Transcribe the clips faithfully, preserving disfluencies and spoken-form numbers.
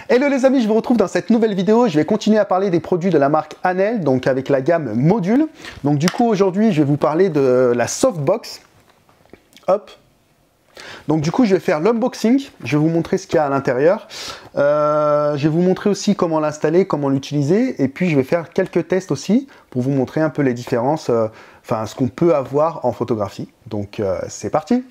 Hello les amis, je vous retrouve dans cette nouvelle vidéo. Je vais continuer à parler des produits de la marque Anel, donc avec la gamme Module. Donc du coup aujourd'hui, je vais vous parler de la softbox. Hop. Donc du coup, je vais faire l'unboxing. Je vais vous montrer ce qu'il y a à l'intérieur. Euh, je vais vous montrer aussi comment l'installer, comment l'utiliser. Et puis je vais faire quelques tests aussi pour vous montrer un peu les différences, euh, enfin ce qu'on peut avoir en photographie. Donc euh, c'est parti.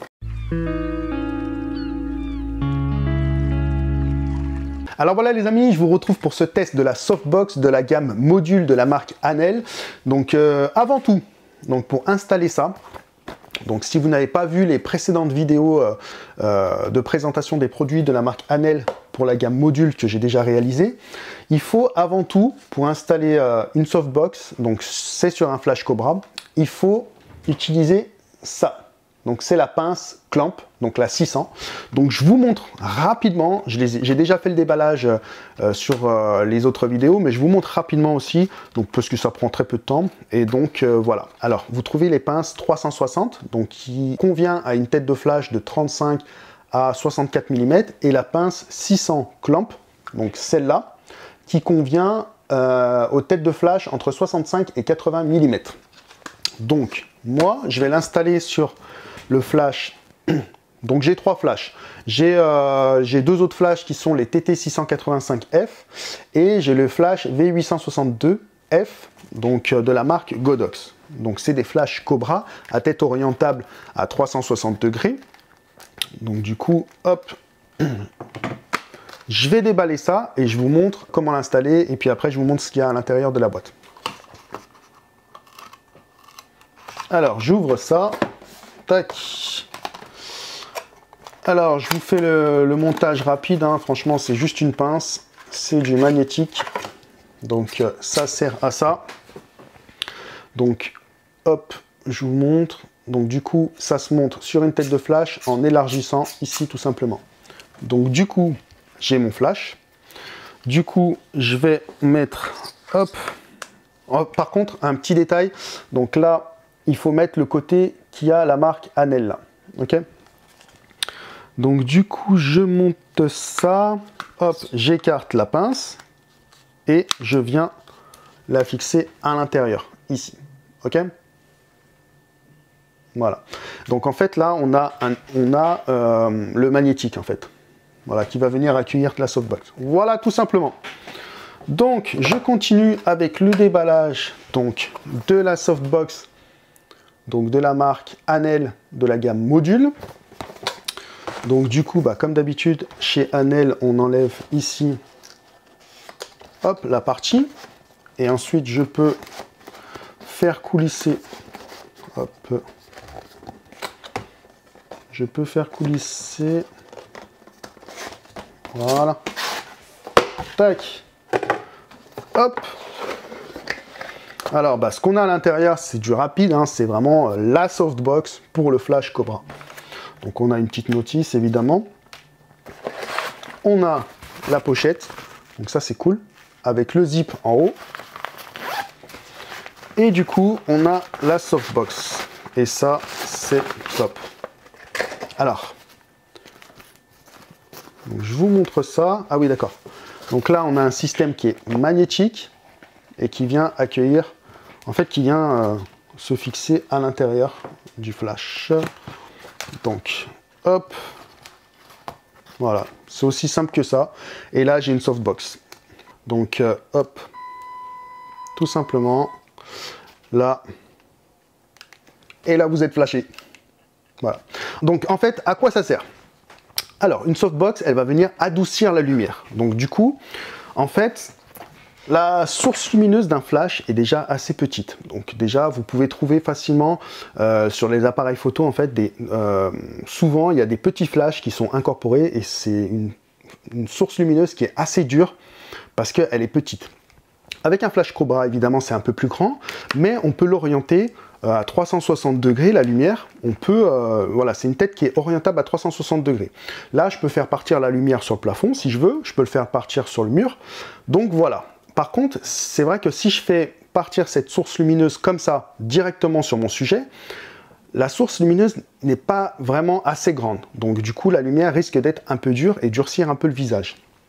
Alors voilà les amis, je vous retrouve pour ce test de la softbox de la gamme Module de la marque Anel. Donc euh, avant tout, donc pour installer ça, donc si vous n'avez pas vu les précédentes vidéos euh, euh, de présentation des produits de la marque Anel pour la gamme Module que j'ai déjà réalisé, il faut avant tout, pour installer euh, une softbox, donc c'est sur un flash Cobra, il faut utiliser ça. Donc c'est la pince Clamp, donc la six cents. Donc je vous montre rapidement, j'ai déjà fait le déballage euh, sur euh, les autres vidéos, mais je vous montre rapidement aussi, donc parce que ça prend très peu de temps. Et donc euh, voilà. Alors vous trouvez les pinces trois cent soixante, donc qui convient à une tête de flash de trente-cinq à soixante-quatre millimètres, et la pince six cents Clamp, donc celle-là, qui convient euh, aux têtes de flash entre soixante-cinq et quatre-vingts millimètres. Donc moi, je vais l'installer sur le flash. Donc j'ai trois flashs. J'ai euh, deux autres flashs qui sont les T T six cent quatre-vingt-cinq F et j'ai le flash V huit cent soixante-deux F, donc euh, de la marque Godox. Donc c'est des flashs Cobra à tête orientable à trois cent soixante degrés. Donc du coup, hop, je vais déballer ça et je vous montre comment l'installer et puis après je vous montre ce qu'il y a à l'intérieur de la boîte. Alors j'ouvre ça. Tac. Alors, je vous fais le, le montage rapide, hein. Franchement, c'est juste une pince, c'est du magnétique, donc euh, ça sert à ça. Donc, hop, je vous montre. Donc, du coup, ça se monte sur une tête de flash en élargissant ici, tout simplement. Donc, du coup, j'ai mon flash. Du coup, je vais mettre, hop. Oh, par contre, un petit détail. Donc là, il faut mettre le côté qui a la marque Anel là, ok. Donc du coup je monte ça, hop, j'écarte la pince et je viens la fixer à l'intérieur ici, ok. Voilà. Donc en fait là on a un, on a euh, le magnétique en fait, voilà, qui va venir accueillir la softbox. Voilà tout simplement. Donc je continue avec le déballage donc de la softbox. Donc de la marque Anel de la gamme Module. Donc du coup, bah, comme d'habitude, chez Anel, on enlève ici, hop, la partie. Et ensuite, je peux faire coulisser, hop, je peux faire coulisser, voilà, tac, hop. Alors, bah, ce qu'on a à l'intérieur, c'est du rapide, hein, c'est vraiment la softbox pour le flash Cobra. Donc, on a une petite notice, évidemment. On a la pochette, donc ça, c'est cool, avec le zip en haut. Et du coup, on a la softbox. Et ça, c'est top. Alors, donc, je vous montre ça. Ah oui, d'accord. Donc là, on a un système qui est magnétique et qui vient accueillir, en fait, qui vient euh, se fixer à l'intérieur du flash. Donc, hop, voilà, c'est aussi simple que ça. Et là, j'ai une softbox. Donc, euh, hop, tout simplement, là, et là, vous êtes flashé. Voilà. Donc, en fait, à quoi ça sert? Alors, une softbox, elle va venir adoucir la lumière. Donc, du coup, en fait, la source lumineuse d'un flash est déjà assez petite. Donc déjà, vous pouvez trouver facilement euh, sur les appareils photo, en fait, des, euh, souvent, il y a des petits flashs qui sont incorporés et c'est une, une source lumineuse qui est assez dure parce qu'elle est petite. Avec un flash Cobra, évidemment, c'est un peu plus grand, mais on peut l'orienter à trois cent soixante degrés, la lumière. On peut, euh, voilà, c'est une tête qui est orientable à trois cent soixante degrés. Là, je peux faire partir la lumière sur le plafond, si je veux. Je peux le faire partir sur le mur. Donc voilà. Par contre, c'est vrai que si je fais partir cette source lumineuse comme ça, directement sur mon sujet, la source lumineuse n'est pas vraiment assez grande. Donc du coup, la lumière risque d'être un peu dure et durcir un peu le visage.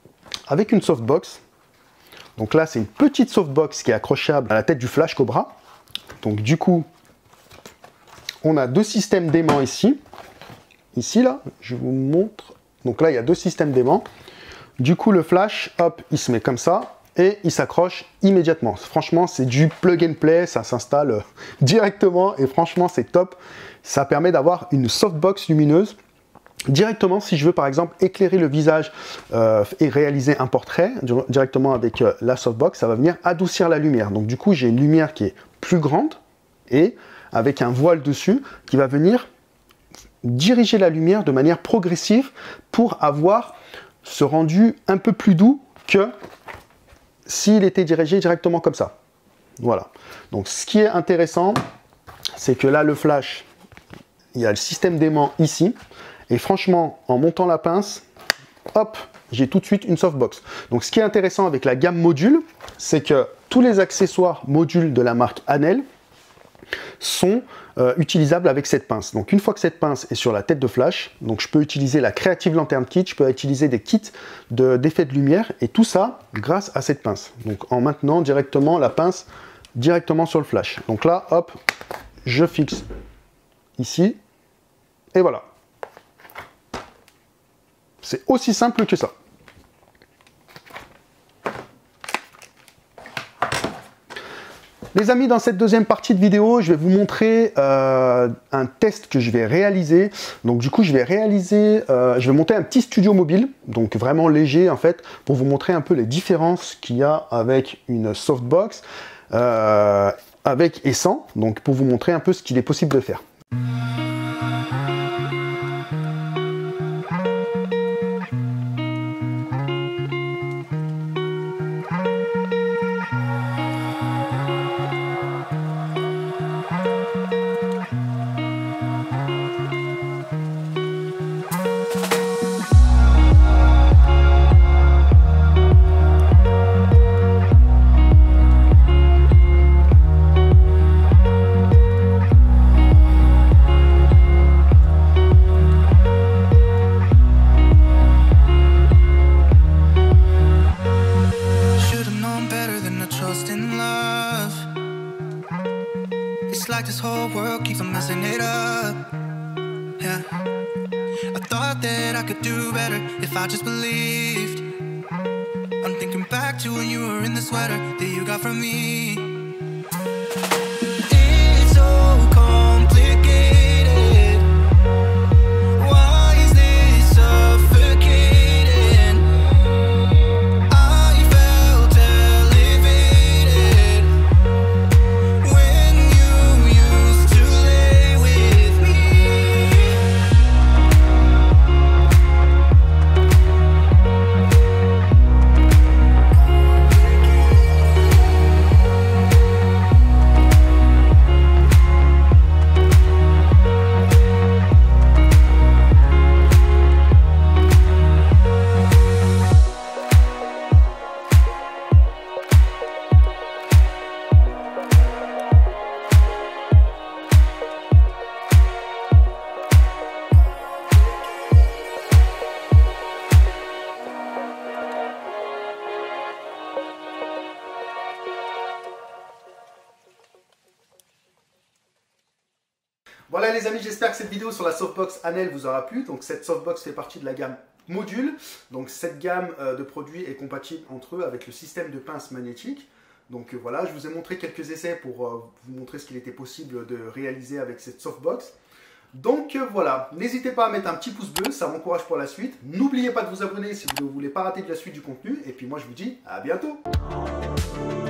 avec une softbox. Donc là, c'est une petite softbox qui est accrochable à la tête du Flash Cobra. Donc du coup, on a deux systèmes d'aimants ici. Ici, là, je vous montre. Donc là, il y a deux systèmes d'aimants. Du coup, le Flash, hop, il se met comme ça et il s'accroche immédiatement. Franchement, c'est du plug and play, ça s'installe directement et franchement, c'est top. Ça permet d'avoir une softbox lumineuse directement si je veux par exemple éclairer le visage euh, et réaliser un portrait directement avec euh, la softbox, ça va venir adoucir la lumière. Donc du coup, j'ai une lumière qui est plus grande et avec un voile dessus qui va venir diriger la lumière de manière progressive pour avoir ce rendu un peu plus doux que s'il était dirigé directement comme ça. Voilà. Donc ce qui est intéressant, c'est que là le Flash, il y a le système d'aimant ici, et franchement, en montant la pince, hop, j'ai tout de suite une softbox. Donc ce qui est intéressant avec la gamme module, c'est que tous les accessoires modules de la marque Anel sont euh, utilisables avec cette pince. Donc une fois que cette pince est sur la tête de Flash, donc je peux utiliser la Creative Lantern Kit, je peux utiliser des kits d'effets de, de lumière, et tout ça grâce à cette pince. Donc en maintenant directement la pince directement sur le Flash. Donc là, hop, je fixe ici, et voilà. C'est aussi simple que ça. Les amis, dans cette deuxième partie de vidéo, je vais vous montrer euh, un test que je vais réaliser. Donc du coup, je vais réaliser, euh, je vais monter un petit studio mobile, donc vraiment léger en fait, pour vous montrer un peu les différences qu'il y a avec une softbox, euh, avec et sans, donc pour vous montrer un peu ce qu'il est possible de faire. This whole world keeps on messing it up. Yeah, I thought that I could do better if I just believed. I'm thinking back to when you were in the sweater that you got from me. It's so complicated. Why is this suffocating? I felt elevated when you used to lay with me. Voilà les amis, j'espère que cette vidéo sur la softbox Anel vous aura plu. Donc cette softbox fait partie de la gamme module. Donc cette gamme euh, de produits est compatible entre eux avec le système de pince magnétique. Donc euh, voilà, je vous ai montré quelques essais pour euh, vous montrer ce qu'il était possible de réaliser avec cette softbox. Donc euh, voilà, n'hésitez pas à mettre un petit pouce bleu, ça m'encourage pour la suite. N'oubliez pas de vous abonner si vous ne voulez pas rater de la suite du contenu. Et puis moi je vous dis à bientôt.